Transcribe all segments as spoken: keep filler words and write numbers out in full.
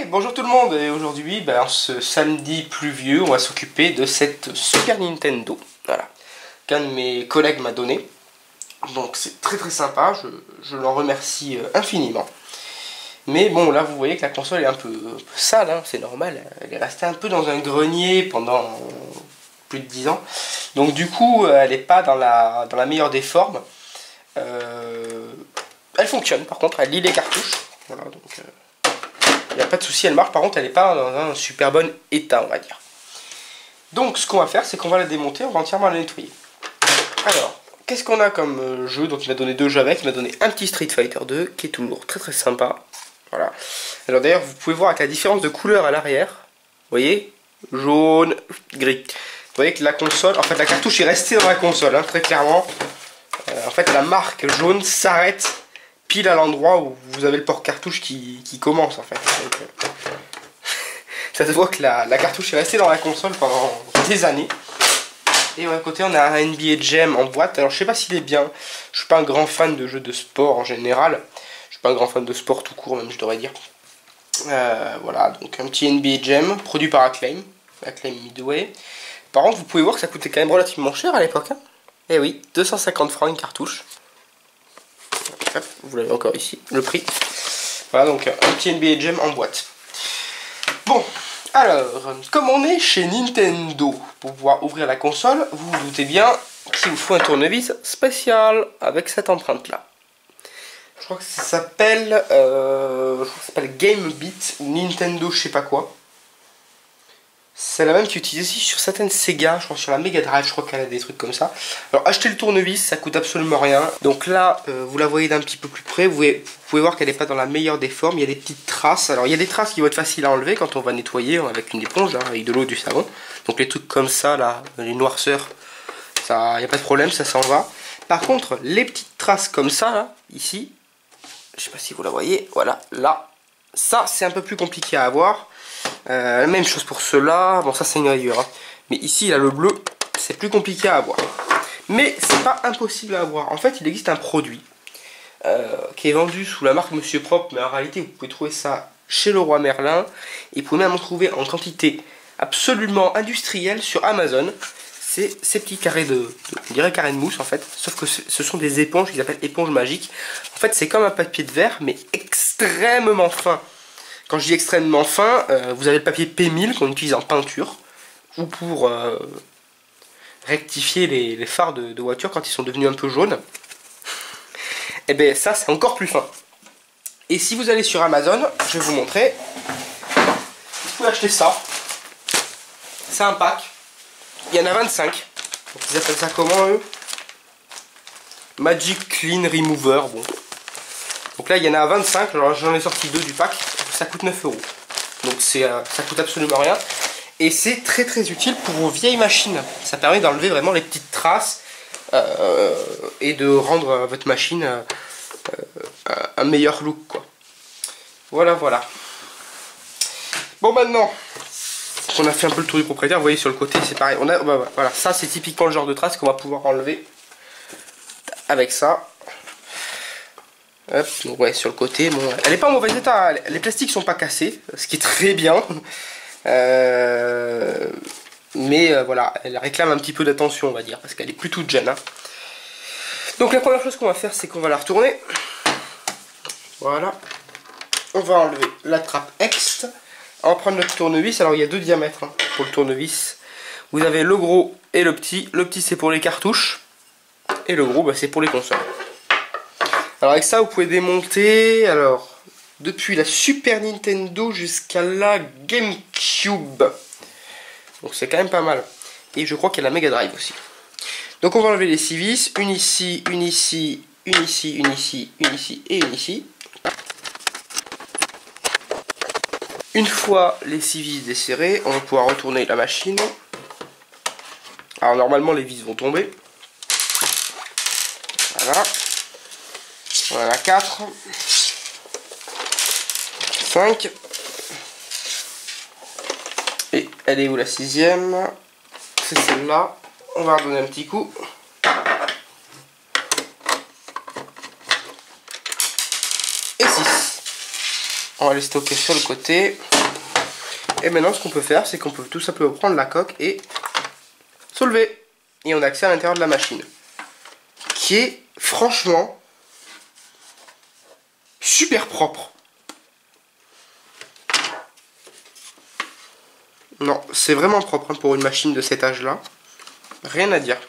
Hey, bonjour tout le monde, et aujourd'hui, ben, ce samedi pluvieux, on va s'occuper de cette Super Nintendo, voilà, qu'un de mes collègues m'a donné. Donc c'est très très sympa, je, je l'en remercie infiniment. Mais bon, là vous voyez que la console est un peu, un peu sale, hein, c'est normal, elle est restée un peu dans un grenier pendant plus de dix ans. Donc du coup, elle n'est pas dans la, dans la meilleure des formes. Euh, elle fonctionne par contre, elle lit les cartouches, voilà, donc... Euh, il n'y a pas de souci, elle marche. Par contre, elle n'est pas dans un super bon état, on va dire. Donc, ce qu'on va faire, c'est qu'on va la démonter, on va entièrement la nettoyer. Alors, qu'est-ce qu'on a comme jeu? Donc, il m'a donné deux jeux avec. Il m'a donné un petit Street Fighter deux, qui est toujours très très sympa. Voilà. Alors, d'ailleurs, vous pouvez voir avec la différence de couleur à l'arrière. Vous voyez? Jaune, gris. Vous voyez que la console, en fait, la cartouche est restée dans la console, hein, très clairement. Euh, en fait, la marque jaune s'arrête pile à l'endroit où vous avez le port cartouche qui, qui commence en fait. Donc, euh, ça se voit que la, la cartouche est restée dans la console pendant des années. Et à côté on a un N B A Jam en boîte. Alors je sais pas s'il est bien. Je suis pas un grand fan de jeux de sport en général. Je suis pas un grand fan de sport tout court même, je devrais dire. Euh, voilà, donc un petit N B A Jam produit par Acclaim. Acclaim Midway. Par contre vous pouvez voir que ça coûtait quand même relativement cher à l'époque. Hein. Eh oui, deux cent cinquante francs une cartouche. Vous l'avez encore ici, le prix. Voilà, donc un petit N B A Jam en boîte. Bon, alors, comme on est chez Nintendo, pour pouvoir ouvrir la console, vous vous doutez bien qu'il vous faut un tournevis spécial avec cette empreinte-là. Je crois que ça s'appelle euh, je crois que ça s'appelle Game Beat ou Nintendo je sais pas quoi. C'est la même qui est utilisée aussi sur certaines Sega, je crois sur la Mega Drive, je crois qu'elle a des trucs comme ça. Alors acheter le tournevis, ça coûte absolument rien. Donc là, euh, vous la voyez d'un petit peu plus près, vous pouvez, vous pouvez voir qu'elle n'est pas dans la meilleure des formes, il y a des petites traces. Alors il y a des traces qui vont être faciles à enlever quand on va nettoyer avec une éponge, hein, avec de l'eau, du savon. Donc les trucs comme ça, là, les noirceurs, ça, il n'y a pas de problème, ça s'en va. Par contre, les petites traces comme ça, là, ici, je sais pas si vous la voyez, voilà, là, ça c'est un peu plus compliqué à avoir. Euh, même chose pour ceux-là, bon ça c'est une rayure, hein. Mais ici là le bleu c'est plus compliqué à avoir. Mais c'est pas impossible à avoir. En fait il existe un produit euh, qui est vendu sous la marque Monsieur Propre, mais en réalité vous pouvez trouver ça chez Leroy Merlin. Et vous pouvez même en trouver en quantité absolument industrielle sur Amazon. C'est ces petits carrés de, de, on dirait carrés de mousse en fait, sauf que ce sont des éponges qu'ils appellent éponges magiques. En fait c'est comme un papier de verre mais extrêmement fin. Quand je dis extrêmement fin, euh, vous avez le papier P mille qu'on utilise en peinture ou pour euh, rectifier les, les phares de, de voiture quand ils sont devenus un peu jaunes. Et bien ça c'est encore plus fin. Et si vous allez sur Amazon, je vais vous montrer, vous pouvez acheter ça. C'est un pack. Il y en a vingt-cinq. Donc ils appellent ça comment eux? Magic Clean Remover. Bon. Donc là il y en a vingt-cinq, j'en ai sorti deux du pack. Ça coûte neuf euros. Donc c'est, euh, ça coûte absolument rien. Et c'est très très utile pour vos vieilles machines. Ça permet d'enlever vraiment les petites traces euh, et de rendre euh, votre machine euh, euh, un meilleur look, quoi. Voilà, voilà. Bon, maintenant qu'on a fait un peu le tour du propriétaire, vous voyez sur le côté c'est pareil. On a, bah, voilà, ça c'est typiquement le genre de traces qu'on va pouvoir enlever avec ça. Hop, donc ouais, sur le côté, bon, elle n'est pas en mauvais état, les plastiques sont pas cassés, ce qui est très bien. Euh, mais euh, voilà, elle réclame un petit peu d'attention, on va dire, parce qu'elle est plus toute jeune. Hein. Donc la première chose qu'on va faire, c'est qu'on va la retourner. Voilà. On va enlever la trappe ex. On va prendre notre tournevis. Alors il y a deux diamètres hein, pour le tournevis. Vous avez le gros et le petit. Le petit c'est pour les cartouches. Et le gros bah, c'est pour les consoles. Alors avec ça vous pouvez démonter alors depuis la Super Nintendo jusqu'à la GameCube. Donc c'est quand même pas mal. Et je crois qu'il y a la Mega Drive aussi. Donc on va enlever les six vis. Une ici, une ici, une ici, une ici, une ici et une ici. Une fois les six vis desserrées, on va pouvoir retourner la machine. Alors normalement les vis vont tomber. Voilà. Voilà, quatre, cinq, et elle est où la sixième? C'est celle-là, on va redonner un petit coup, et six. On va les stocker sur le côté. Et maintenant, ce qu'on peut faire, c'est qu'on peut tout simplement prendre la coque et soulever. Et on a accès à l'intérieur de la machine. Qui est, franchement, super propre. Non, c'est vraiment propre hein, pour une machine de cet âge-là. Rien à dire.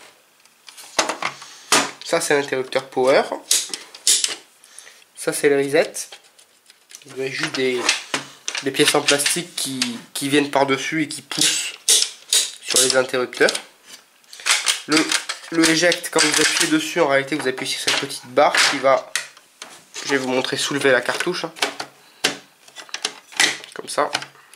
Ça, c'est l'interrupteur power. Ça, c'est le reset. Vous avez juste des, des pièces en plastique qui, qui viennent par-dessus et qui poussent sur les interrupteurs. Le, le eject, quand vous appuyez dessus, en réalité, vous appuyez sur cette petite barre qui va, je vais vous montrer, soulever la cartouche. Hein. Comme ça.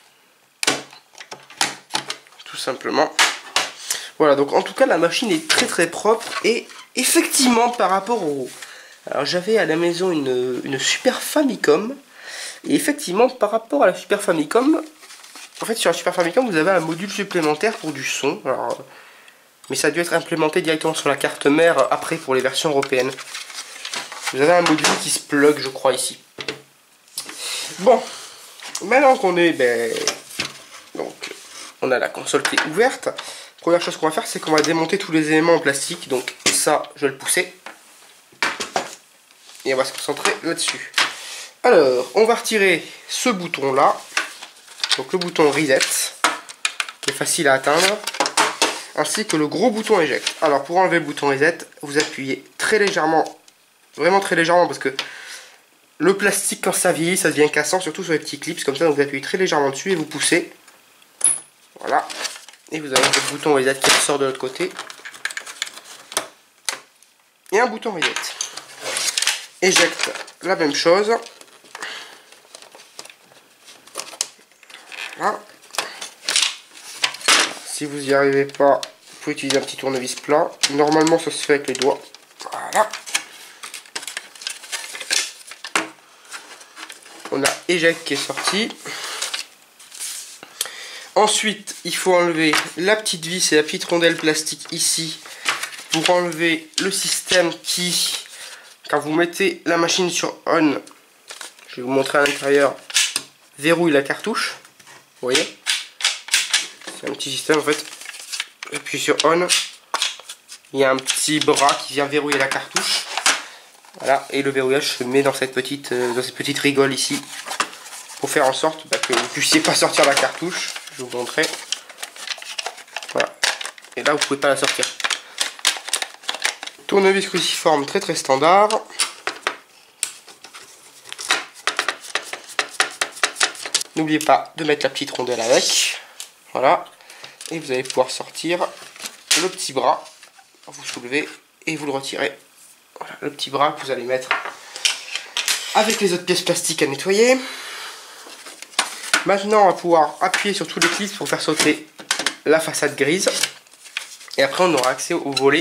Tout simplement. Voilà, donc en tout cas, la machine est très très propre et effectivement, par rapport au... Alors, j'avais à la maison une, une Super Famicom. Et effectivement, par rapport à la Super Famicom, en fait, sur la Super Famicom, vous avez un module supplémentaire pour du son. Alors, mais ça a dû être implémenté directement sur la carte mère après pour les versions européennes. Vous avez un module qui se plug, je crois, ici. Bon, maintenant qu'on est... Ben, donc, on a la console qui est ouverte. Première chose qu'on va faire, c'est qu'on va démonter tous les éléments en plastique. Donc ça, je vais le pousser. Et on va se concentrer là-dessus. Alors, on va retirer ce bouton-là. Donc le bouton reset, qui est facile à atteindre. Ainsi que le gros bouton eject. Alors pour enlever le bouton reset, vous appuyez très légèrement. Vraiment très légèrement parce que le plastique, quand ça vieillit, ça devient cassant. Surtout sur les petits clips. Comme ça, donc vous appuyez très légèrement dessus et vous poussez. Voilà. Et vous avez le bouton reset qui ressort de l'autre côté. Et un bouton reset. Eject, la même chose. Voilà. Si vous n'y arrivez pas, vous pouvez utiliser un petit tournevis plat. Normalement, ça se fait avec les doigts. Voilà. On a eject qui est sorti. Ensuite, il faut enlever la petite vis et la petite rondelle plastique ici pour enlever le système qui, quand vous mettez la machine sur on, je vais vous montrer à l'intérieur, verrouille la cartouche. Vous voyez? C'est un petit système en fait. Et puis sur on, il y a un petit bras qui vient verrouiller la cartouche. Voilà, et le verrouillage se met dans cette petite, euh, dans cette petite rigole ici pour faire en sorte bah, que vous ne puissiez pas sortir la cartouche. Je vais vous montrer. Voilà. Et là, vous pouvez pas la sortir. Tournevis cruciforme très très standard. N'oubliez pas de mettre la petite rondelle avec. Voilà. Et vous allez pouvoir sortir le petit bras. Vous soulevez et vous le retirez. Voilà, le petit bras que vous allez mettre avec les autres pièces plastiques à nettoyer. Maintenant, on va pouvoir appuyer sur tous les clips pour faire sauter la façade grise. Et après, on aura accès au volet,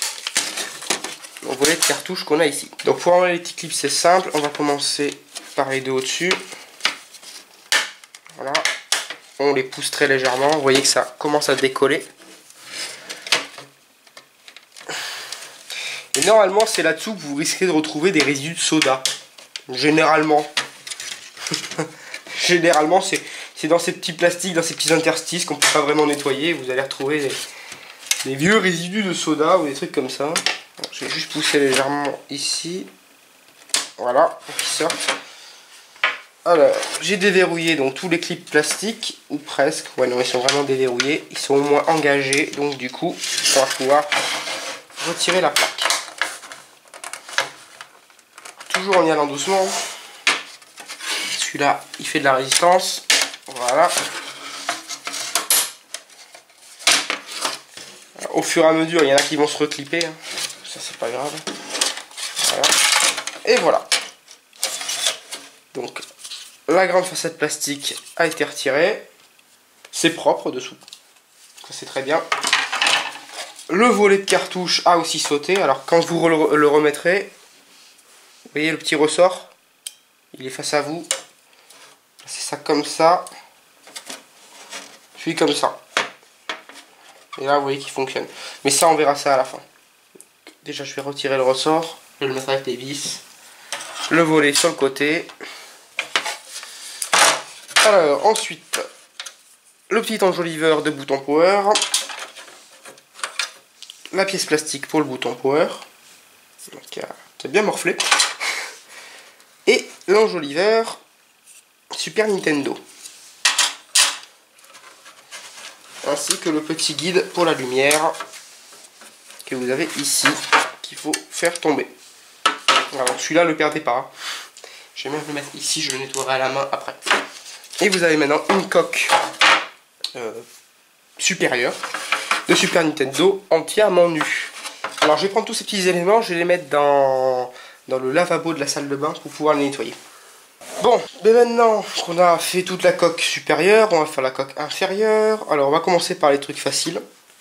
au volet de cartouche qu'on a ici. Donc, pour enlever les petits clips, c'est simple. On va commencer par les deux au-dessus. Voilà. On les pousse très légèrement. Vous voyez que ça commence à décoller. Et normalement, c'est là-dessous que vous risquez de retrouver des résidus de soda. Généralement. Généralement, c'est dans ces petits plastiques, dans ces petits interstices qu'on ne peut pas vraiment nettoyer. Vous allez retrouver des, des vieux résidus de soda ou des trucs comme ça. Donc, je vais juste pousser légèrement ici. Voilà, pour qu'ils sortent. Alors, j'ai déverrouillé donc tous les clips plastiques, ou presque. Ouais, non, ils sont vraiment déverrouillés. Ils sont au moins engagés. Donc, du coup, on va pouvoir retirer la plaque. Toujours en y allant doucement. Celui-là, il fait de la résistance. Voilà. Au fur et à mesure, il y en a qui vont se reclipper. Hein. Ça, c'est pas grave. Voilà. Et voilà. Donc, la grande façade plastique a été retirée. C'est propre dessous. Ça, c'est très bien. Le volet de cartouche a aussi sauté. Alors, quand vous le remettrez, vous voyez le petit ressort. Il est face à vous. C'est ça comme ça. Puis comme ça. Et là, vous voyez qu'il fonctionne. Mais ça, on verra ça à la fin. Déjà, je vais retirer le ressort. Je vais le mettre avec les vis. Le volet sur le côté. Alors, ensuite, le petit enjoliveur de bouton power. La pièce plastique pour le bouton power. Qui a, qui a bien morflé. Et l'enjoliveur Super Nintendo. Ainsi que le petit guide pour la lumière que vous avez ici, qu'il faut faire tomber. Alors celui-là, le perdez pas. Je vais même le mettre ici, je le nettoierai à la main après. Et vous avez maintenant une coque euh, supérieure de Super Nintendo entièrement nue. Alors je vais prendre tous ces petits éléments, je vais les mettre dans, dans le lavabo de la salle de bain pour pouvoir les nettoyer. Bon, mais maintenant qu'on a fait toute la coque supérieure, on va faire la coque inférieure. Alors on va commencer par les trucs faciles.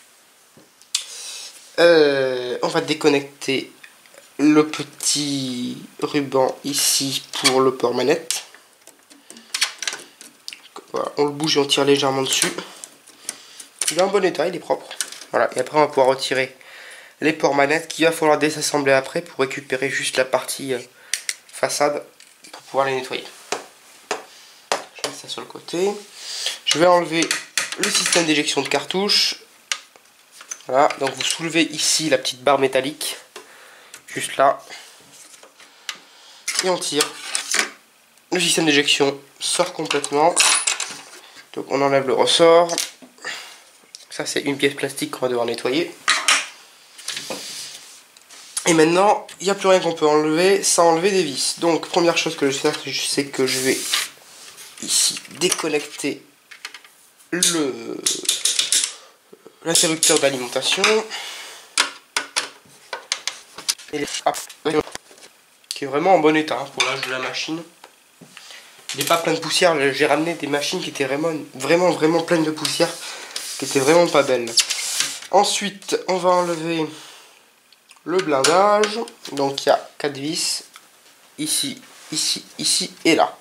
Euh, on va déconnecter le petit ruban ici pour le port manette. Voilà, on le bouge et on tire légèrement dessus. Il est en bon état, il est propre. Voilà, et après on va pouvoir retirer les ports manettes qu'il va falloir désassembler après pour récupérer juste la partie façade pour pouvoir les nettoyer. Je mets ça sur le côté. Je vais enlever le système d'éjection de cartouche. Voilà, donc vous soulevez ici la petite barre métallique, juste là, et on tire. Le système d'éjection sort complètement. Donc on enlève le ressort. Ça c'est une pièce plastique qu'on va devoir nettoyer. Et maintenant, il n'y a plus rien qu'on peut enlever sans enlever des vis. Donc première chose que je vais faire, c'est que je vais ici déconnecter le l'interrupteur d'alimentation. Qui est vraiment en bon état hein, pour l'âge de la machine. Il n'est pas plein de poussière. J'ai ramené des machines qui étaient vraiment, vraiment, vraiment pleines de poussière, qui étaient vraiment pas belles. Ensuite, on va enlever le blindage. Donc il y a quatre vis. Ici, ici, ici et là.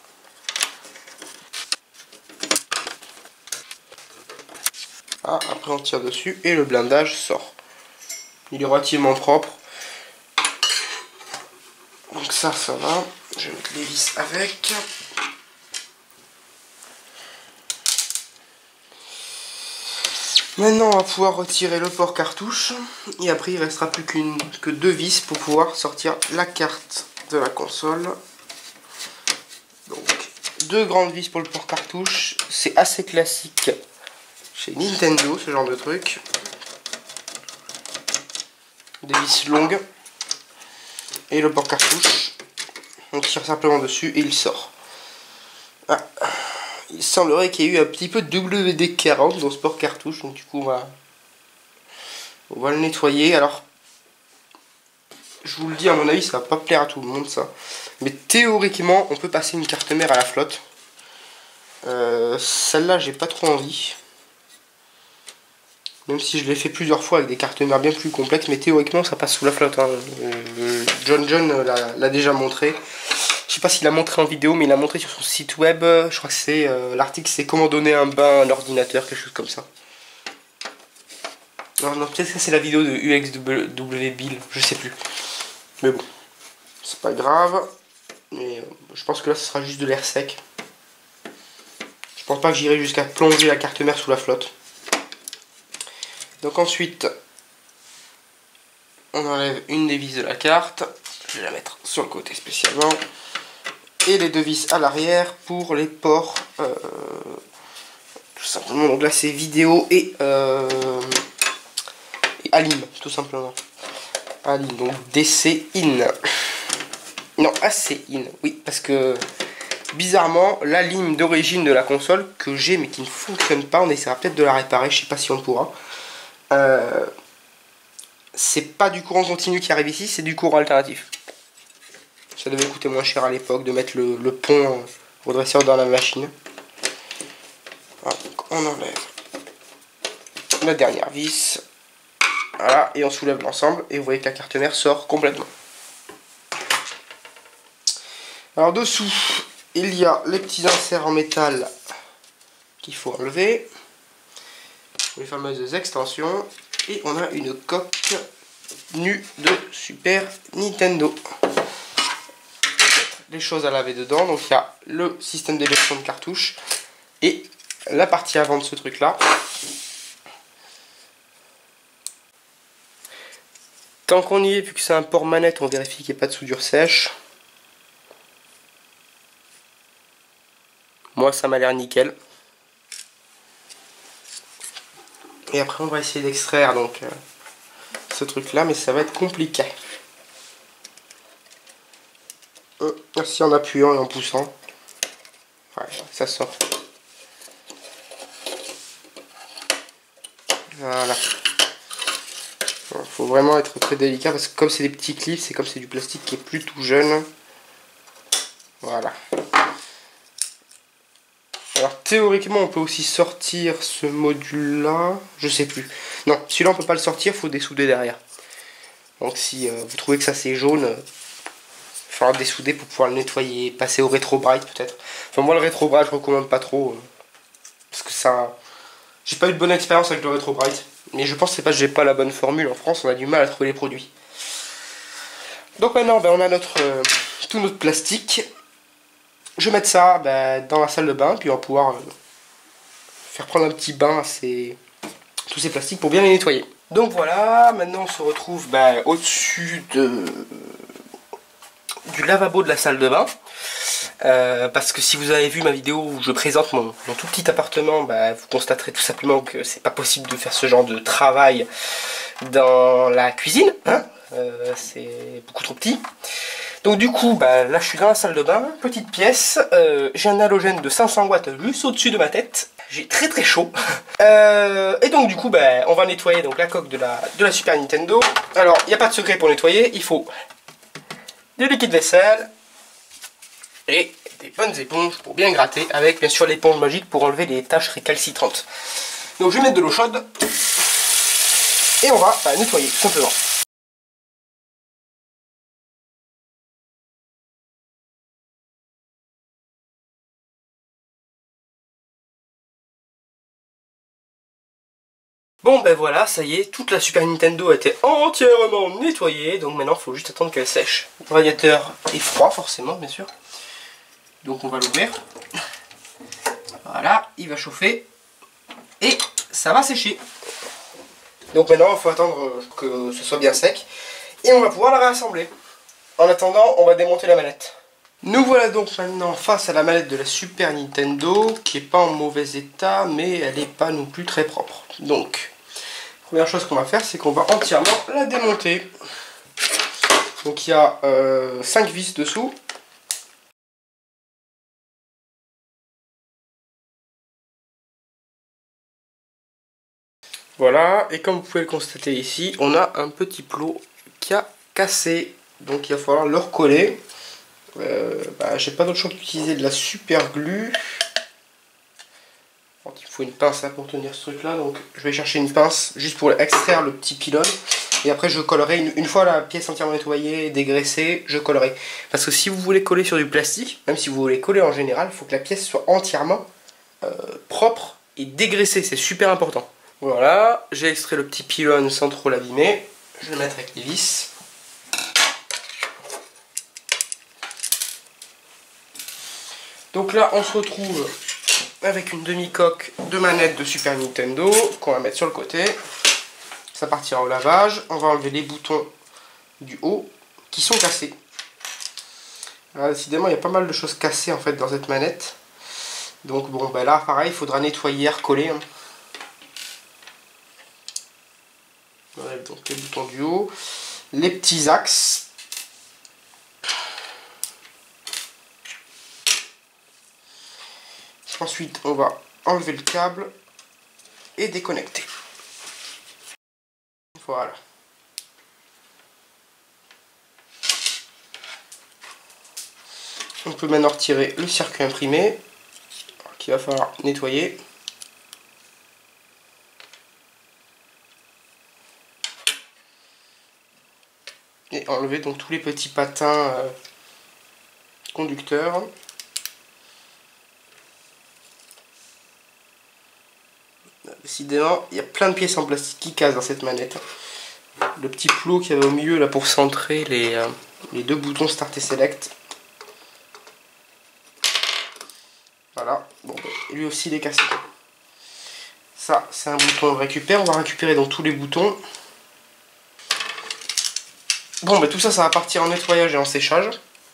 Ah, après on tire dessus et le blindage sort. Il est relativement propre. Donc ça, ça va. Je vais mettre les vis avec. Maintenant on va pouvoir retirer le port cartouche. Et après il ne restera plus qu'une que deux vis pour pouvoir sortir la carte de la console. Donc deux grandes vis pour le port cartouche. C'est assez classique chez Nintendo ce genre de truc. Des vis longues. Et le port cartouche. On tire simplement dessus et il sort. Ah. Il semblerait qu'il y ait eu un petit peu de W D quarante dans ce port cartouche. Donc du coup on va, on va le nettoyer. Alors je vous le dis, à mon avis ça va pas plaire à tout le monde ça. Mais théoriquement on peut passer une carte mère à la flotte. Euh, Celle-là j'ai pas trop envie. Même si je l'ai fait plusieurs fois avec des cartes mères bien plus complexes. Mais théoriquement ça passe sous la flotte hein. euh, John John l'a déjà montré. Je sais pas s'il a montré en vidéo, mais il a montré sur son site web. Je crois que c'est euh, l'article, c'est comment donner un bain à un ordinateur, quelque chose comme ça. Non, non, peut-être que c'est la vidéo de U X W Bill, je sais plus. Mais bon, c'est pas grave. Mais euh, je pense que là, ce sera juste de l'air sec. Je pense pas que j'irai jusqu'à plonger la carte mère sous la flotte. Donc ensuite, on enlève une des vis de la carte. Je vais la mettre sur le côté spécialement. Et les deux vis à l'arrière pour les ports. Euh, tout simplement. Donc là c'est vidéo et, euh, et Alim, tout simplement. Alim, donc D C in. Non, A C in, oui, parce que bizarrement, la ligne d'origine de la console que j'ai mais qui ne fonctionne pas, on essaiera peut-être de la réparer, je sais pas si on pourra. Euh, c'est pas du courant continu qui arrive ici, c'est du courant alternatif. Ça devait coûter moins cher à l'époque de mettre le, le pont redresseur dans la machine. Voilà, donc on enlève la dernière vis. Voilà, et on soulève l'ensemble. Et vous voyez que la carte mère sort complètement. Alors dessous, il y a les petits inserts en métal qu'il faut enlever. Les fameuses extensions. Et on a une coque nue de Super Nintendo. Les choses à laver dedans, donc il y a le système d'éjection de cartouche, Et la partie avant de ce truc là. Tant qu'on y est, vu que c'est un port manette, on vérifie qu'il n'y ait pas de soudure sèche. Moi ça m'a l'air nickel. Et après on va essayer d'extraire donc euh, ce truc là, mais ça va être compliqué. Ainsi en appuyant et en poussant. Ouais, ça sort. Voilà. Il faut vraiment être très délicat parce que comme c'est des petits clips, c'est comme c'est du plastique qui est plus tout jeune. Voilà. Alors théoriquement on peut aussi sortir ce module là. Je sais plus. Non, celui-là on peut pas le sortir, il faut dessouder derrière. Donc si euh, vous trouvez que ça c'est jaune, euh, il faudra dessouder pour pouvoir le nettoyer, passer au rétro bright peut-être. Enfin moi le rétro bright je recommande pas trop. Euh, parce que ça... J'ai pas eu de bonne expérience avec le rétro bright. Mais je pense que c'est parce que j'ai pas la bonne formule. En France on a du mal à trouver les produits. Donc maintenant ben, on a notre euh, tout notre plastique. Je vais mettre ça ben, dans la salle de bain. Puis on va pouvoir euh, faire prendre un petit bain à ces... tous ces plastiques pour bien les nettoyer. Donc voilà, maintenant on se retrouve ben, au-dessus de... du lavabo de la salle de bain. Euh, parce que si vous avez vu ma vidéo où je présente mon, mon tout petit appartement, bah, vous constaterez tout simplement que c'est pas possible de faire ce genre de travail dans la cuisine, hein, euh, c'est beaucoup trop petit. Donc du coup, bah, là je suis dans la salle de bain, petite pièce, euh, j'ai un halogène de cinq cents watts juste au-dessus de ma tête, j'ai très très chaud. euh, et donc du coup, bah, on va nettoyer donc, la coque de la, de la Super Nintendo. Alors, il n'y a pas de secret pour nettoyer, il faut du liquide vaisselle, et des bonnes éponges pour bien gratter, avec bien sûr l'éponge magique pour enlever les taches récalcitrantes. Donc je vais mettre de l'eau chaude et on va bah, nettoyer tout simplement. Bon ben voilà, ça y est, toute la Super Nintendo a été entièrement nettoyée, donc maintenant il faut juste attendre qu'elle sèche. Le radiateur est froid forcément bien sûr. Donc on va l'ouvrir. Voilà, il va chauffer. Et ça va sécher. Donc maintenant il faut attendre que ce soit bien sec. Et on va pouvoir la réassembler. En attendant, on va démonter la manette. Nous voilà donc maintenant face à la manette de la Super Nintendo, qui n'est pas en mauvais état, mais elle n'est pas non plus très propre. Donc, première chose qu'on va faire, c'est qu'on va entièrement la démonter. Donc il y a euh, cinq vis dessous. Voilà, et comme vous pouvez le constater ici, on a un petit plot qui a cassé. Donc il va falloir le recoller. Euh, bah, j'ai pas d'autre choix qu'utiliser de la super glue. Donc, il faut une pince hein, pour tenir ce truc là. Donc je vais chercher une pince juste pour extraire le petit pylône. Et après je collerai, une, une fois la pièce entièrement nettoyée, dégraissée, je collerai. Parce que si vous voulez coller sur du plastique, même si vous voulez coller en général, il faut que la pièce soit entièrement euh, propre et dégraissée. C'est super important. Voilà, j'ai extrait le petit pylône sans trop l'abîmer. Je vais le mettre avec les vis. Donc là, on se retrouve avec une demi-coque de manette de Super Nintendo qu'on va mettre sur le côté. Ça partira au lavage. On va enlever les boutons du haut qui sont cassés. Alors, décidément, il y a pas mal de choses cassées en fait dans cette manette. Donc bon, ben là, pareil, il faudra nettoyer, recoller. Hein. On enlève donc les boutons du haut, les petits axes. Ensuite, on va enlever le câble et déconnecter. Voilà. On peut maintenant retirer le circuit imprimé qu'il va falloir nettoyer. Et enlever donc tous les petits patins euh, conducteurs. Décidément, il y a plein de pièces en plastique qui cassent dans cette manette. Le petit plot qu'il y avait au milieu là pour centrer les, euh, les deux boutons Start et Select. Voilà. Bon, lui lui aussi il est cassé. Ça, c'est un bouton on récupère. On va récupérer dans tous les boutons. Bon, bah tout ça, ça va partir en nettoyage et en séchage.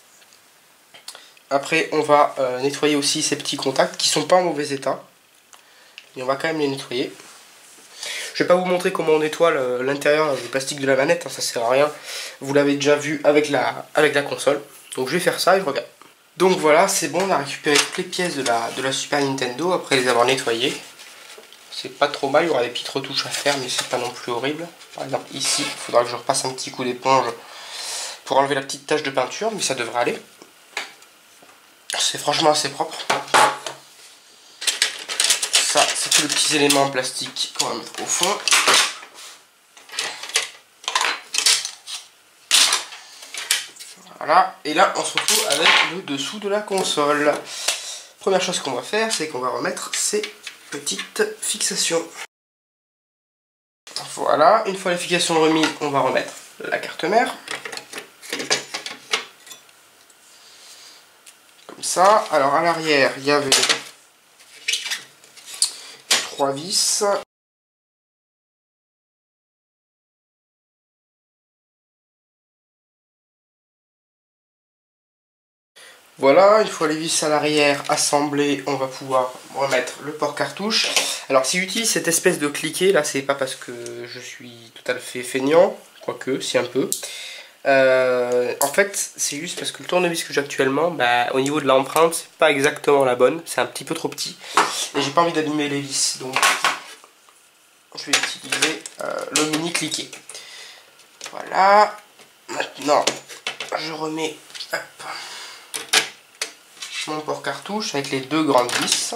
Après, on va euh, nettoyer aussi ces petits contacts qui sont pas en mauvais état. Et on va quand même les nettoyer. Je vais pas vous montrer comment on nettoie l'intérieur du plastique de la manette, hein, ça sert à rien. Vous l'avez déjà vu avec la, avec la console. Donc je vais faire ça et je regarde. Donc voilà, c'est bon, on a récupéré toutes les pièces de la, de la Super Nintendo après les avoir nettoyées. C'est pas trop mal, il y aura des petites retouches à faire, mais c'est pas non plus horrible. Par exemple ici, il faudra que je repasse un petit coup d'éponge pour enlever la petite tache de peinture, mais ça devrait aller. C'est franchement assez propre. Ça, c'est tous les petits éléments en plastique qu'on va mettre au fond. Voilà, et là on se retrouve avec le dessous de la console. Première chose qu'on va faire, c'est qu'on va remettre ces petites fixations. Voilà, une fois les fixations remises, on va remettre la carte mère. Comme ça. Alors à l'arrière, il y avait trois vis. Voilà, une fois les vis à l'arrière assemblées, on va pouvoir remettre le port cartouche. Alors si j'utilise cette espèce de cliquet, là c'est pas parce que je suis tout à fait feignant, quoique, si un peu. Euh, en fait, c'est juste parce que le tournevis que j'ai actuellement, bah, au niveau de l'empreinte, c'est pas exactement la bonne, c'est un petit peu trop petit. Et j'ai pas envie d'abîmer les vis, donc je vais utiliser euh, le mini cliquet. Voilà, maintenant je remets... Hop, mon port cartouche avec les deux grandes vis.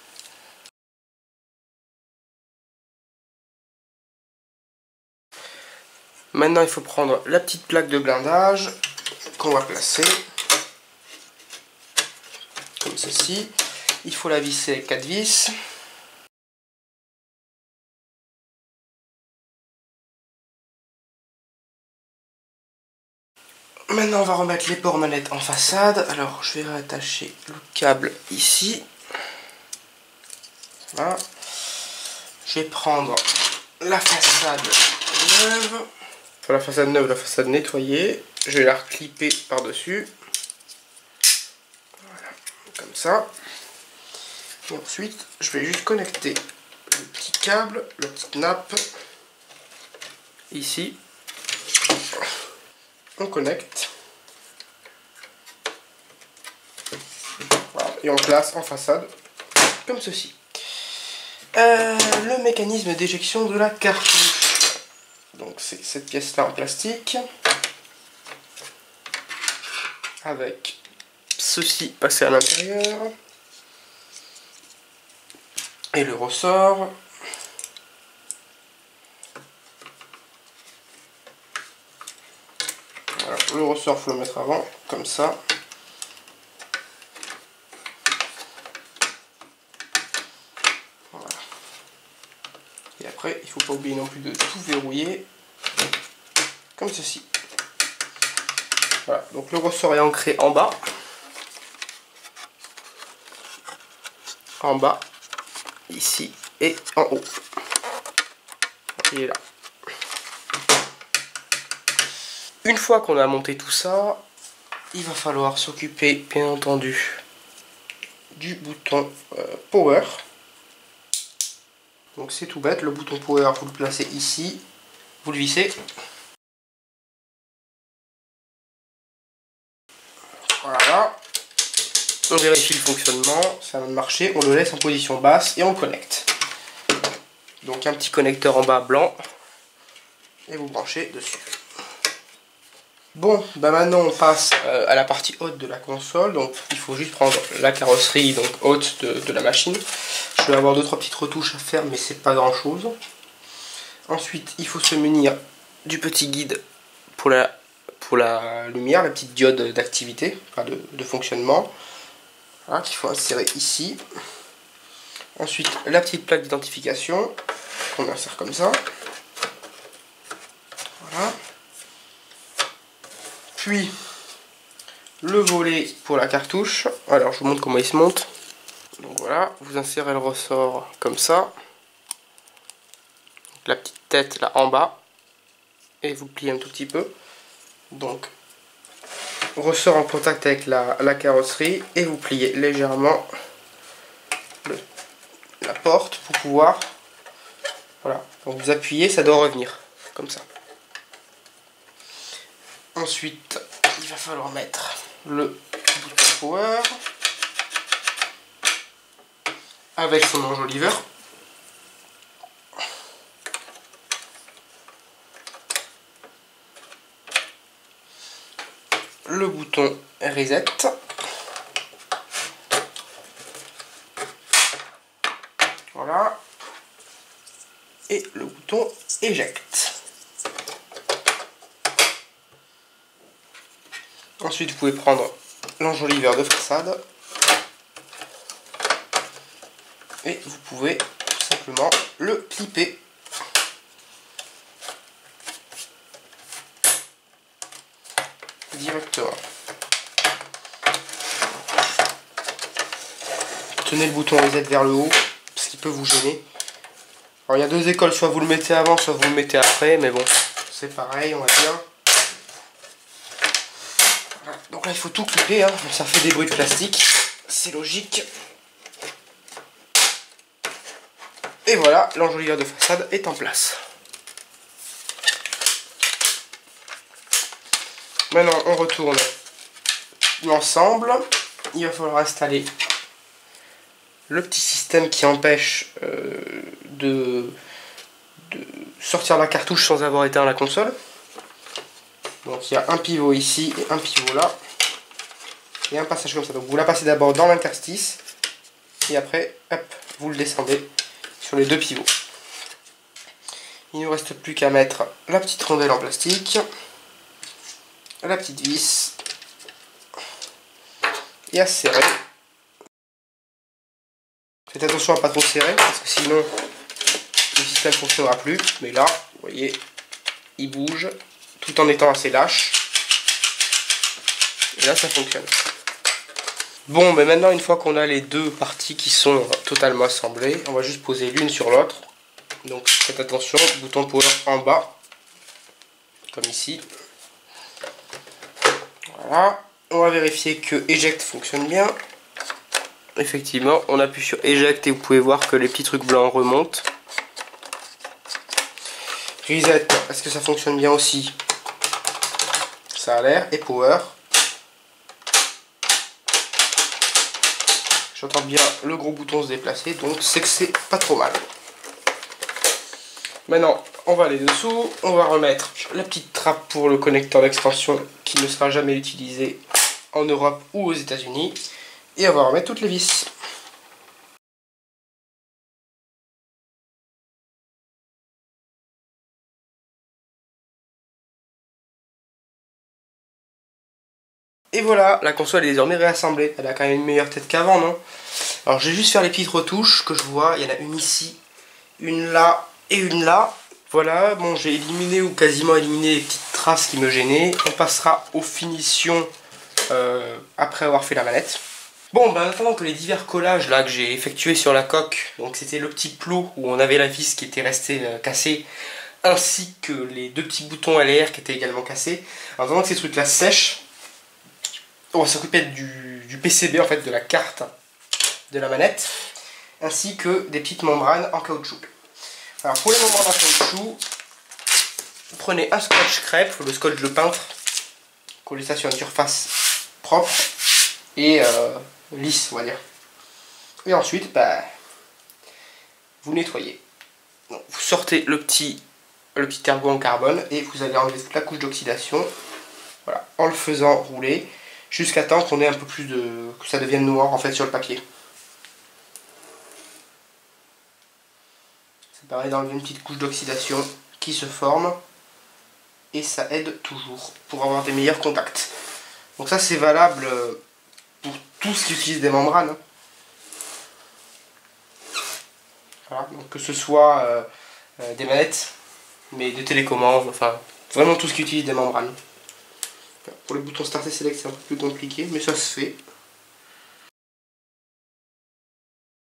Maintenant il faut prendre la petite plaque de blindage qu'on va placer comme ceci. Il faut la visser avec quatre vis. Maintenant on va remettre les ports manettes en façade. Alors je vais rattacher le câble ici. Voilà. Je vais prendre la façade neuve. Enfin, la façade neuve, la façade nettoyée. Je vais la reclipper par-dessus. Voilà, comme ça. Et ensuite, je vais juste connecter le petit câble, la petite nappe. Ici. On connecte. Voilà, et on place en façade, comme ceci. Euh, le mécanisme d'éjection de la cartouche. Donc c'est cette pièce là en plastique. Avec ceci passé à l'intérieur. Et le ressort. Voilà, le ressort, il faut le mettre avant, comme ça. Voilà. Et après, il ne faut pas oublier non plus de tout verrouiller, comme ceci. Voilà, donc le ressort est ancré en bas. En bas, ici et en haut. Il est là. Une fois qu'on a monté tout ça, il va falloir s'occuper, bien entendu, du bouton euh, Power. Donc c'est tout bête, le bouton Power, vous le placez ici, vous le vissez. Voilà. On vérifie le fonctionnement, ça va marcher, on le laisse en position basse et on le connecte. Donc un petit connecteur en bas blanc, et vous branchez dessus. Bon, bah maintenant on passe euh, à la partie haute de la console. Donc il faut juste prendre la carrosserie donc haute de, de la machine. Je vais avoir deux trois petites retouches à faire, mais c'est pas grand chose. Ensuite il faut se munir du petit guide pour la, pour la lumière, la petite diode d'activité, enfin de, de fonctionnement. Voilà, qu'il faut insérer ici. Ensuite la petite plaque d'identification qu'on insère comme ça. Voilà. Puis le volet pour la cartouche. Alors je vous montre comment il se monte. Donc Voilà, vous insérez le ressort comme ça. La petite tête là en bas. Et vous pliez un tout petit peu. Donc, ressort en contact avec la, la carrosserie. Et vous pliez légèrement le, la porte pour pouvoir... Voilà, quand vous appuyez, ça doit revenir. Comme ça. Ensuite, il va falloir mettre le bouton power. Avec son enjoliveur. Le bouton reset. Voilà. Et le bouton eject. Ensuite, vous pouvez prendre l'enjoliveur de façade. Et vous pouvez tout simplement le clipper. Directement. Tenez le bouton reset vers le haut, parce qu'il peut vous gêner. Alors il y a deux écoles, soit vous le mettez avant, soit vous le mettez après, mais bon, c'est pareil, on va dire. Voilà. Donc là il faut tout clipper, hein. Ça fait des bruits de plastique, c'est logique. Et voilà, l'enjoliveur de façade est en place. Maintenant, on retourne l'ensemble. Il va falloir installer le petit système qui empêche euh, de, de sortir la cartouche sans avoir éteint la console. Donc il y a un pivot ici et un pivot là. Et un passage comme ça. Donc vous la passez d'abord dans l'interstice. Et après, hop, vous le descendez sur les deux pivots. Il ne nous reste plus qu'à mettre la petite rondelle en plastique, la petite vis, et à serrer. Faites attention à pas trop serrer, parce que sinon le système ne fonctionnera plus. Mais là, vous voyez, il bouge, tout en étant assez lâche. Et là, ça fonctionne. Bon, mais maintenant, une fois qu'on a les deux parties qui sont totalement assemblées, on va juste poser l'une sur l'autre. Donc, faites attention, bouton power en bas, comme ici. Voilà. On va vérifier que eject fonctionne bien. Effectivement, on appuie sur eject et vous pouvez voir que les petits trucs blancs remontent. Reset, est-ce que ça fonctionne bien aussi? Ça a l'air. Et power. J'entends bien le gros bouton se déplacer, donc c'est que c'est pas trop mal. Maintenant, on va aller dessous, on va remettre la petite trappe pour le connecteur d'extension qui ne sera jamais utilisé en Europe ou aux États-Unis. Et on va remettre toutes les vis. Et voilà, la console est désormais réassemblée. Elle a quand même une meilleure tête qu'avant, non? Alors je vais juste faire les petites retouches que je vois. Il y en a une ici, une là et une là. Voilà, bon, j'ai éliminé ou quasiment éliminé les petites traces qui me gênaient. On passera aux finitions euh, après avoir fait la manette. Bon, ben, en attendant que les divers collages là que j'ai effectués sur la coque, donc c'était le petit plot où on avait la vis qui était restée euh, cassée, ainsi que les deux petits boutons L R qui étaient également cassés. En attendant que ces trucs là sèchent, on va s'occuper du, du P C B en fait, de la carte de la manette, ainsi que des petites membranes en caoutchouc. Alors pour les membranes en caoutchouc, prenez un scotch crêpe, le scotch de peintre, collez ça sur une surface propre et euh, lisse, on va dire. Et ensuite, bah, vous nettoyez. Donc, vous sortez le petit, le petit ergot en carbone et vous allez enlever toute la couche d'oxydation. Voilà, en le faisant rouler jusqu'à temps qu'on ait un peu plus de, que ça devienne noir en fait sur le papier. Ça permet d'enlever une petite couche d'oxydation qui se forme et ça aide toujours pour avoir des meilleurs contacts. Donc ça c'est valable pour tout ce qui utilise des membranes. Voilà, donc que ce soit euh, euh, des manettes, mais des télécommandes, enfin vraiment tout ce qui utilise des membranes. Pour les boutons Start et Select c'est un peu plus compliqué, mais ça se fait.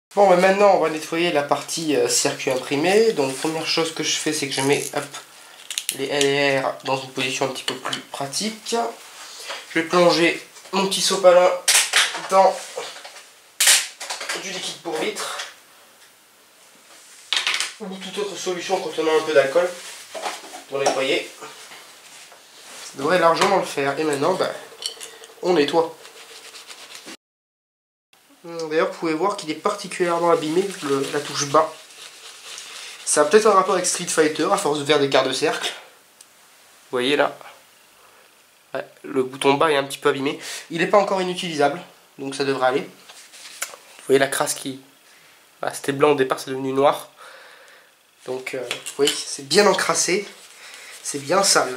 Bon, bah maintenant on va nettoyer la partie euh, circuit imprimé. Donc première chose que je fais, c'est que je mets hop, les L et R dans une position un petit peu plus pratique. Je vais plonger mon petit sopalin dans du liquide pour vitre ou toute autre solution contenant un peu d'alcool pour nettoyer. Ça devrait largement le faire. Et maintenant, bah, on nettoie. D'ailleurs, vous pouvez voir qu'il est particulièrement abîmé, le, la touche bas. Ça a peut-être un rapport avec Street Fighter, à force de faire des quarts de cercle. Vous voyez là, ouais, le bouton bas est un petit peu abîmé. Il n'est pas encore inutilisable, donc ça devrait aller. Vous voyez la crasse qui... Voilà, c'était blanc au départ, c'est devenu noir. Donc, euh, vous voyez, c'est bien encrassé. C'est bien sale.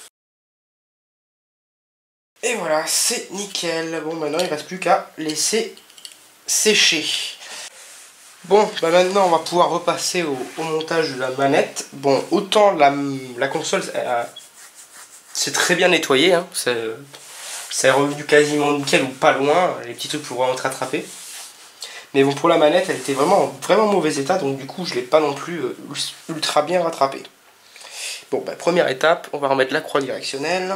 Et voilà, c'est nickel. Bon, maintenant, il ne reste plus qu'à laisser sécher. Bon, bah maintenant on va pouvoir repasser au, au montage de la manette. Bon, autant la, la console euh, c'est très bien nettoyé, hein, c'est revenu quasiment nickel ou pas loin, les petits trucs pourront être rattrapés. Mais bon, pour la manette, elle était vraiment en vraiment mauvais état, donc du coup je l'ai pas non plus euh, ultra bien rattrapé. Bon, bah première étape, on va remettre la croix directionnelle.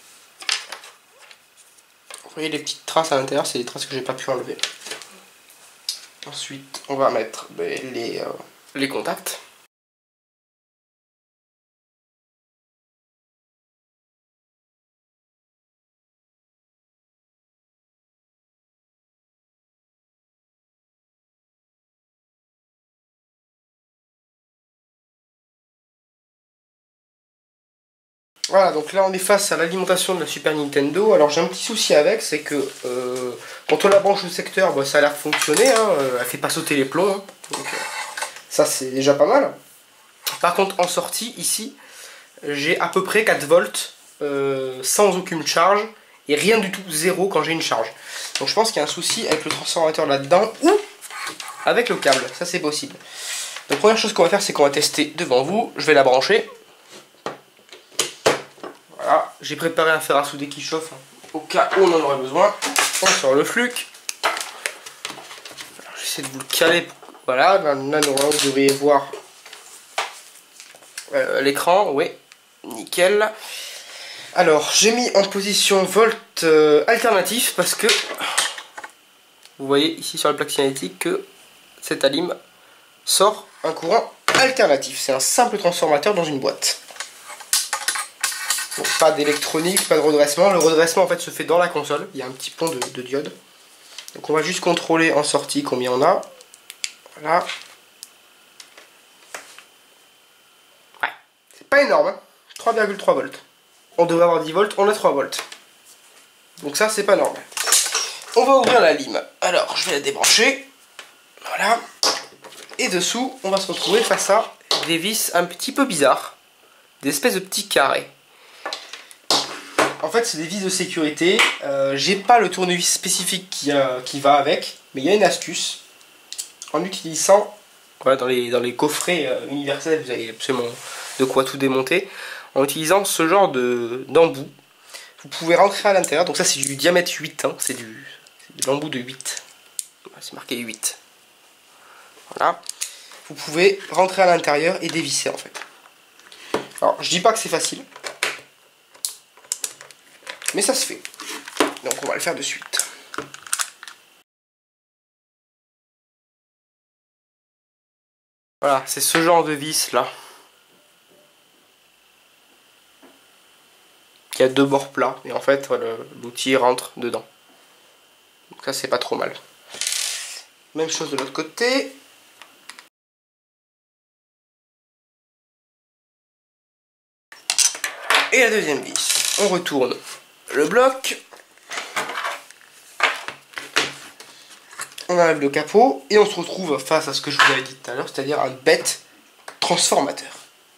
Vous voyez les petites traces à l'intérieur, c'est des traces que j'ai pas pu enlever. Ensuite, on va mettre les, euh, les contacts. Voilà, donc là on est face à l'alimentation de la Super Nintendo. Alors j'ai un petit souci avec, c'est que euh, quand on la branche au secteur, bah, ça a l'air de fonctionner, hein, elle fait pas sauter les plombs, hein, donc euh, ça c'est déjà pas mal. Par contre en sortie, ici, j'ai à peu près quatre volts euh, sans aucune charge, et rien du tout, zéro quand j'ai une charge. Donc je pense qu'il y a un souci avec le transformateur là-dedans, ou avec le câble, ça c'est possible. Donc première chose qu'on va faire, c'est qu'on va tester devant vous, je vais la brancher. Voilà, j'ai préparé un fer à souder qui chauffe, hein, au cas où on en aurait besoin. On sort le fluc. J'essaie de vous le caler. Voilà, là, là vous devriez voir euh, l'écran, oui, nickel. Alors, j'ai mis en position volt euh, alternatif parce que vous voyez ici sur la plaque cinétique que cette alim sort un courant alternatif. C'est un simple transformateur dans une boîte. Donc, pas d'électronique, pas de redressement. Le redressement en fait se fait dans la console. Il y a un petit pont de, de diode. Donc on va juste contrôler en sortie combien on a. Voilà. Ouais, c'est pas énorme, hein. trois virgule trois volts. On devrait avoir dix volts, on a trois volts. Donc ça c'est pas normal. On va ouvrir la lime. Alors je vais la débrancher. Voilà. Et dessous, on va se retrouver face à des vis un petit peu bizarres. Des espèces de petits carrés. En fait, c'est des vis de sécurité. Euh, J'ai pas le tournevis spécifique qui, euh, qui va avec, mais il y a une astuce. En utilisant, voilà, dans les, dans les coffrets euh, universels, vous avez absolument de quoi tout démonter. En utilisant ce genre de d'embout, vous pouvez rentrer à l'intérieur. Donc ça, c'est du diamètre huit, hein, c'est du, de l'embout de huit. C'est marqué huit. Voilà. Vous pouvez rentrer à l'intérieur et dévisser en fait. Alors, je dis pas que c'est facile. Mais ça se fait. Donc on va le faire de suite. Voilà, c'est ce genre de vis là. Qui a deux bords plats. Et en fait, l'outil rentre dedans. Donc ça, c'est pas trop mal. Même chose de l'autre côté. Et la deuxième vis. On retourne le bloc. On enlève le capot et on se retrouve face à ce que je vous avais dit tout à l'heure, c'est-à-dire un bête transformateur.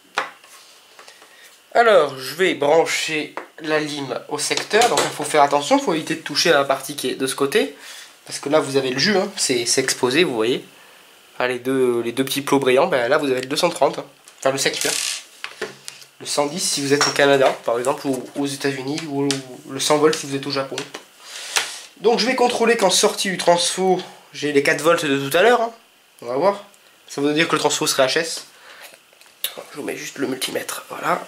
Alors, je vais brancher la lime au secteur, donc il faut faire attention, il faut éviter de toucher à la partie qui est de ce côté, parce que là vous avez le jus, hein, c'est exposé, vous voyez. Ah, les, deux, les deux petits plots brillants, ben là vous avez le deux cent trente, hein, enfin le secteur. Le cent dix si vous êtes au Canada, par exemple, ou aux États-Unis, ou le cent volts si vous êtes au Japon. Donc je vais contrôler qu'en sortie du transfo, j'ai les quatre volts de tout à l'heure. Hein. On va voir. Ça veut dire que le transfo serait H S. Je vous mets juste le multimètre, voilà.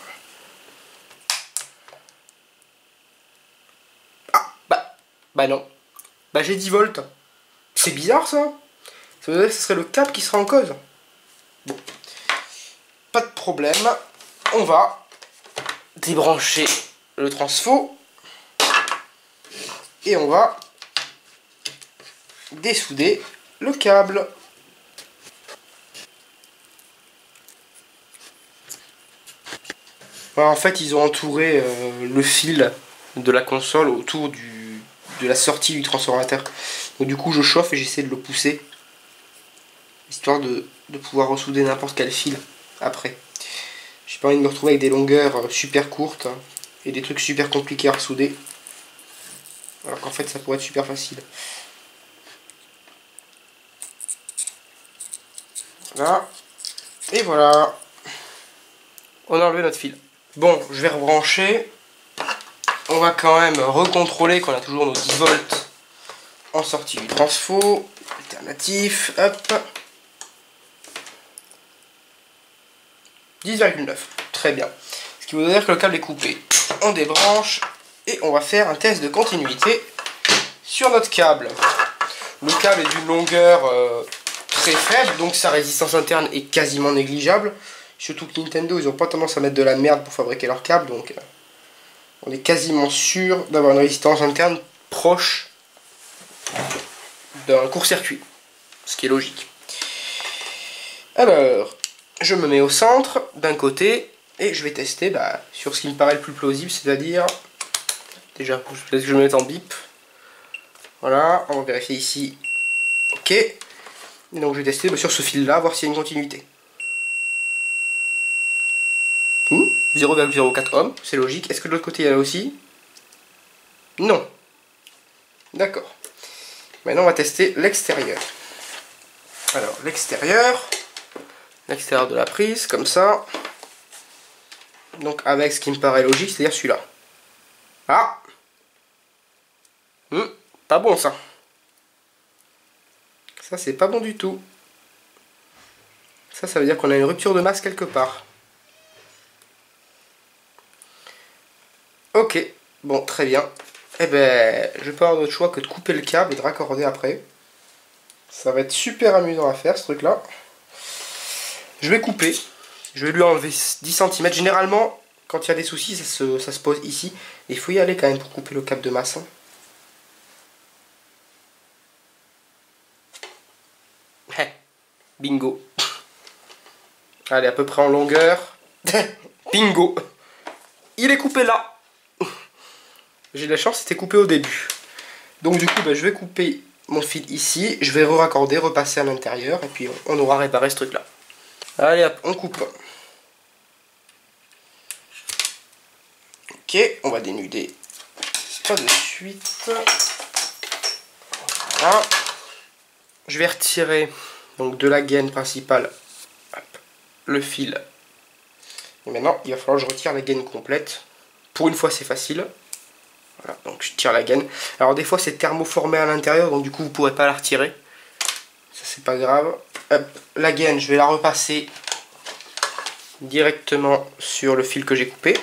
Ah, bah, bah non. Bah j'ai dix volts. C'est bizarre ça. Ça veut dire que ce serait le câble qui sera en cause. Bon. Pas de problème. On va débrancher le transfo. Et on va dessouder le câble. Alors, en fait, ils ont entouré euh, le fil de la console autour du, de la sortie du transformateur. Donc du coup, je chauffe et j'essaie de le pousser, histoire de, de pouvoir ressouder n'importe quel fil après. J'ai pas envie de me retrouver avec des longueurs super courtes et des trucs super compliqués à ressouder. Alors qu'en fait, ça pourrait être super facile. Voilà. Et voilà. On a enlevé notre fil. Bon, je vais rebrancher. On va quand même recontrôler qu'on a toujours nos dix volts en sortie du transfo. Alternatif, hop. dix virgule neuf. Très bien. Ce qui veut dire que le câble est coupé. On débranche et on va faire un test de continuité sur notre câble. Le câble est d'une longueur euh, très faible, donc sa résistance interne est quasiment négligeable. Surtout que Nintendo, ils n'ont pas tendance à mettre de la merde pour fabriquer leur câble, donc euh, on est quasiment sûr d'avoir une résistance interne proche d'un court-circuit, ce qui est logique. Alors, je me mets au centre d'un côté et je vais tester bah, sur ce qui me paraît le plus plausible, c'est-à-dire, déjà, je vais me mettre en bip. Voilà, on va vérifier ici. Ok. Et donc je vais tester bah, sur ce fil-là, voir s'il y a une continuité. zéro virgule zéro quatre ohms, c'est logique. Est-ce que de l'autre côté il y en a aussi? Non. D'accord. Maintenant on va tester l'extérieur. Alors l'extérieur, l'extérieur de la prise, comme ça. Donc avec ce qui me paraît logique, c'est-à-dire celui-là. Ah hum, pas bon ça. Ça c'est pas bon du tout. Ça, ça veut dire qu'on a une rupture de masse quelque part. Ok, bon, très bien. Eh ben, je vais pas avoir d'autre choix que de couper le câble et de raccorder après. Ça va être super amusant à faire, ce truc-là. Je vais couper. Je vais lui enlever dix centimètres. Généralement, quand il y a des soucis, ça se, ça se pose ici. Il faut y aller quand même pour couper le câble de masse. Hey, bingo. Allez, à peu près en longueur. Bingo. Il est coupé là. J'ai de la chance, c'était coupé au début. Donc du coup, bah, je vais couper mon fil ici. Je vais re-raccorder, repasser à l'intérieur. Et puis on aura réparé ce truc-là. Allez hop, on coupe. Ok, on va dénuder ça de suite. Voilà. Je vais retirer donc de la gaine principale hop, le fil. Et maintenant, il va falloir que je retire la gaine complète. Pour une fois, c'est facile. Voilà, donc je tire la gaine. Alors des fois, c'est thermoformé à l'intérieur, donc du coup, vous ne pourrez pas la retirer. Ça, c'est pas grave. Hop, la gaine, je vais la repasser directement sur le fil que j'ai coupé.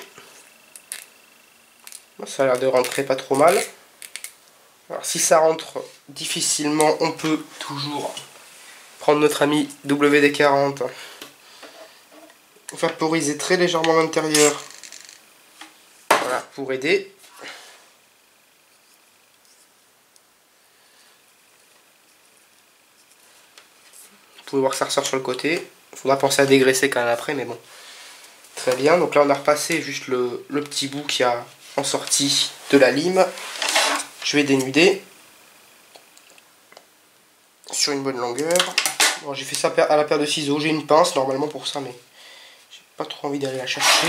Ça a l'air de rentrer pas trop mal. Alors si ça rentre difficilement, on peut toujours prendre notre ami W D quarante, vaporiser très légèrement l'intérieur. Voilà, pour aider. Vous pouvez voir que ça ressort sur le côté. Il faudra penser à dégraisser quand même après, mais bon. Très bien, donc là on a repassé juste le, le petit bout qui a en sortie de la lime. Je vais dénuder sur une bonne longueur. Bon, j'ai fait ça à la paire de ciseaux. J'ai une pince normalement pour ça, mais j'ai pas trop envie d'aller la chercher.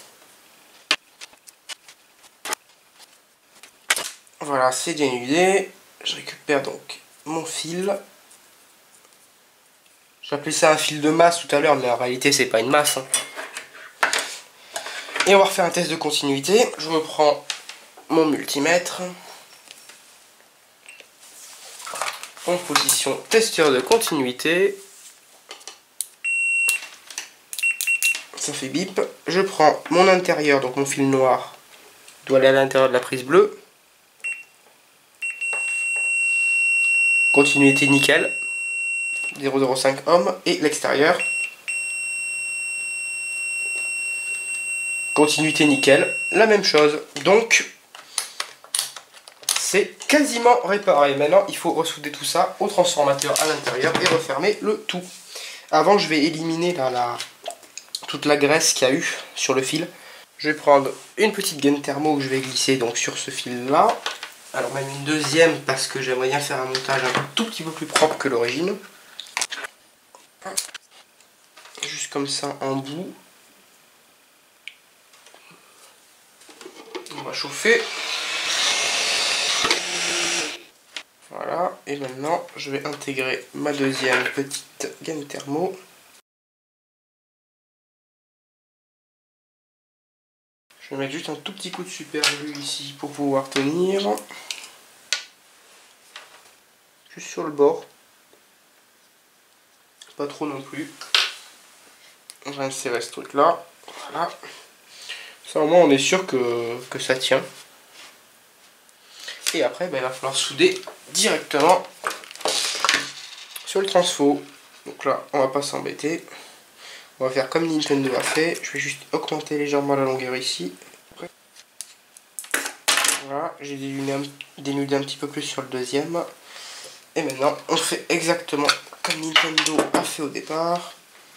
Voilà, c'est dénudé. Je récupère donc mon fil. J'appelais ça un fil de masse tout à l'heure, mais en réalité c'est pas une masse. Hein. Et on va refaire un test de continuité. Je reprends mon multimètre. En position testeur de continuité. ça fait bip. Je prends mon intérieur, donc mon fil noir doit aller à l'intérieur de la prise bleue. Continuité nickel, zéro zéro cinq ohms. Et l'extérieur, continuité nickel, la même chose. Donc c'est quasiment réparé. Maintenant il faut ressouder tout ça au transformateur à l'intérieur et refermer le tout. Avant je vais éliminer la, la, toute la graisse qu'il y a eu sur le fil. Je vais prendre une petite gaine thermo que je vais glisser donc sur ce fil là. Alors même une deuxième parce que j'aimerais bien faire un montage un tout petit peu plus propre que l'origine. Juste comme ça en bout. On va chauffer. Voilà, et maintenant je vais intégrer ma deuxième petite gaine thermo. Je vais mettre juste un tout petit coup de super glue ici pour pouvoir tenir. Juste sur le bord. Pas trop non plus. On va insérer ce truc là. Voilà. Ça au moins on est sûr que, que ça tient. Et après ben, il va falloir souder directement sur le transfo. Donc là on va pas s'embêter. On va faire comme Nintendo a fait. Je vais juste augmenter légèrement la longueur ici. Voilà, j'ai dénudé un petit peu plus sur le deuxième. Et maintenant, on fait exactement comme Nintendo a fait au départ.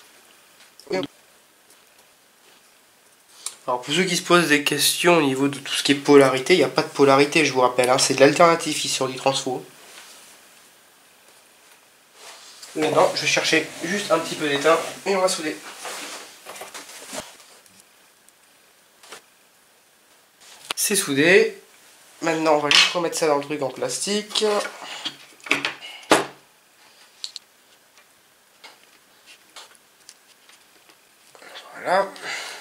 Alors pour ceux qui se posent des questions au niveau de tout ce qui est polarité, il n'y a pas de polarité, je vous rappelle. Hein, c'est de l'alternative ici sur du transfo. Maintenant, je vais chercher juste un petit peu d'étain et on va souder. C'est soudé. Maintenant, on va juste remettre ça dans le truc en plastique. Voilà.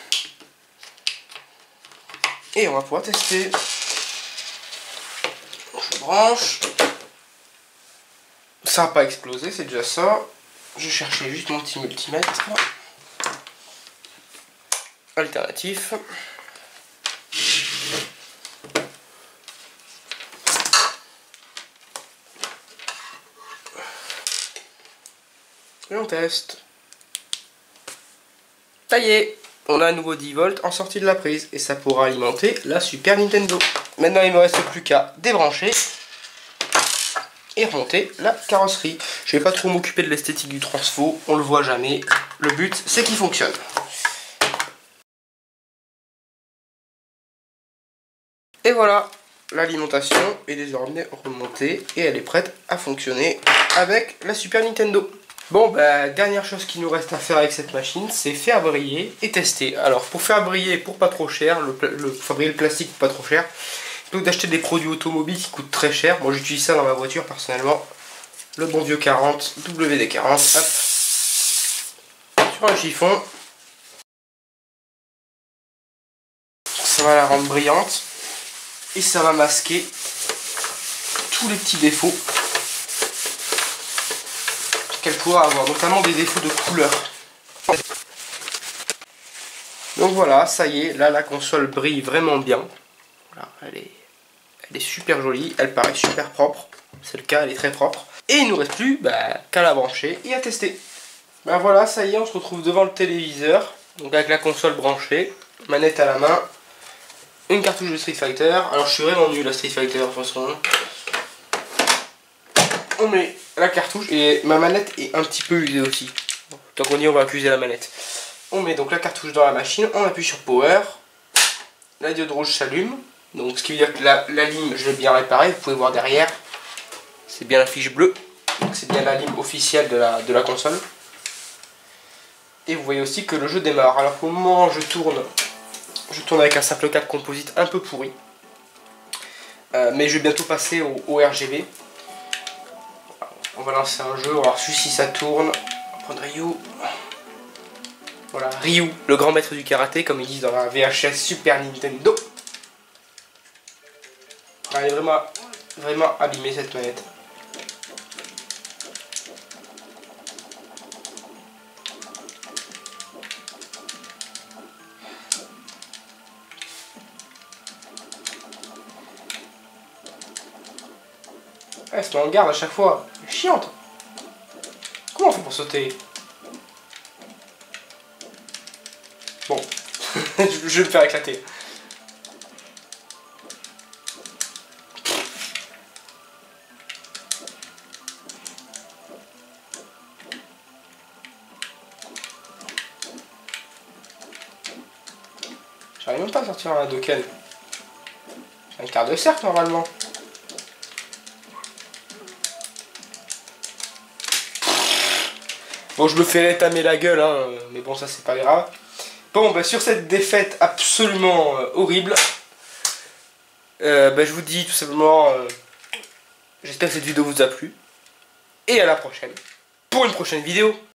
Et on va pouvoir tester. Je branche. Ça n'a pas explosé, c'est déjà ça. Je cherchais juste mon petit multimètre. Alternatif. Et on teste. Ça y est, on a un nouveau dix volts en sortie de la prise et ça pourra alimenter la Super Nintendo. Maintenant il ne me reste plus qu'à débrancher et remonter la carrosserie. Je vais pas trop m'occuper de l'esthétique du transfo, on le voit jamais. Le but c'est qu'il fonctionne. Et voilà, l'alimentation est désormais remontée et elle est prête à fonctionner avec la Super Nintendo. Bon, bah, dernière chose qu'il nous reste à faire avec cette machine, c'est faire briller et tester. Alors, pour faire briller pour pas trop cher, le, le fabriquer le plastique pour pas trop cher, plutôt que d'acheter des produits automobiles qui coûtent très cher, moi j'utilise ça dans ma voiture personnellement, le bon vieux quarante, W D quarante, hop, sur un chiffon. Ça va la rendre brillante et ça va masquer tous les petits défauts qu'elle pourra avoir, notamment des défauts de couleur. Donc voilà, ça y est, là la console brille vraiment bien. Voilà, elle est, elle est super jolie, elle paraît super propre, c'est le cas, elle est très propre. Et il ne nous reste plus bah, qu'à la brancher et à tester. Ben voilà, ça y est, on se retrouve devant le téléviseur, donc avec la console branchée, manette à la main, une cartouche de Street Fighter. Alors je suis vraiment nul à Street Fighter de toute façon. On met la cartouche et ma manette est un petit peu usée aussi. Tant qu'on y on va accuser la manette. On met donc la cartouche dans la machine, on appuie sur Power. La diode rouge s'allume. Donc ce qui veut dire que la, la lime je l'ai bien réparée. Vous pouvez voir derrière. C'est bien la fiche bleue. Donc c'est bien la lime officielle de la, de la console. Et vous voyez aussi que le jeu démarre. Alors pour le moment je tourne. Je tourne avec un simple câble composite un peu pourri. Euh, mais je vais bientôt passer au, au R G B. On va lancer un jeu, on va voir si ça tourne. On va prendre Ryu. Voilà, Ryu, le grand maître du karaté, comme ils disent dans la V H S Super Nintendo. Elle est vraiment, vraiment abîmée cette manette. Elle se met en garde à chaque fois. Elle est chiante. Comment on fait pour sauter? Bon. Je vais me faire éclater. J'arrive même pas à sortir un Hadoken. C'est un quart de cercle normalement. Bon, je me fais rétamer la gueule, hein, mais bon, ça c'est pas grave. Bon, bah sur cette défaite absolument euh, horrible, euh, bah, je vous dis tout simplement, euh, j'espère que cette vidéo vous a plu. Et à la prochaine, pour une prochaine vidéo.